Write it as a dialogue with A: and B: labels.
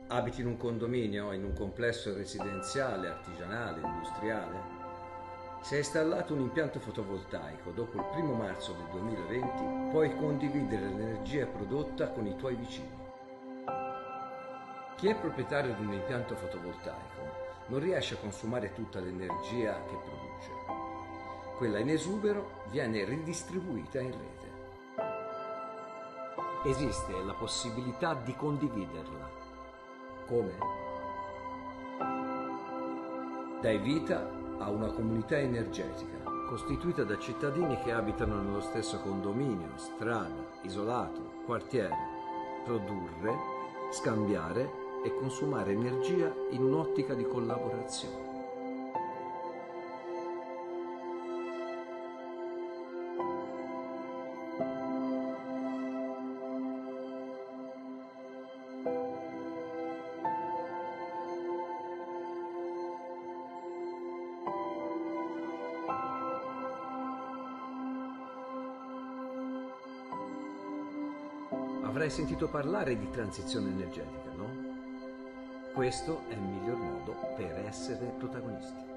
A: Abiti in un condominio, in un complesso residenziale, artigianale, industriale? Se hai installato un impianto fotovoltaico dopo il 1° marzo del 2020, puoi condividere l'energia prodotta con i tuoi vicini. Chi è proprietario di un impianto fotovoltaico non riesce a consumare tutta l'energia che produce. Quella in esubero viene ridistribuita in rete. Esiste la possibilità di condividerla. Come? Dai vita a una comunità energetica, costituita da cittadini che abitano nello stesso condominio, strada, isolato, quartiere. Produrre, scambiare e consumare energia in un'ottica di collaborazione. Avrai sentito parlare di transizione energetica, no? Questo è il miglior modo per essere protagonisti.